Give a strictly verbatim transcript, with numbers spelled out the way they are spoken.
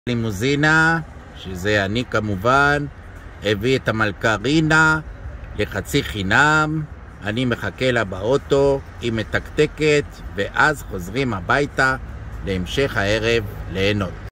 לימוזינה, שזה אני כמובן, הביא את המלכה רינה לחצי חינם. אני מחכה לה באוטו, היא מתקתקת, ואז חוזרים הביתה להמשך הערב ליהנות.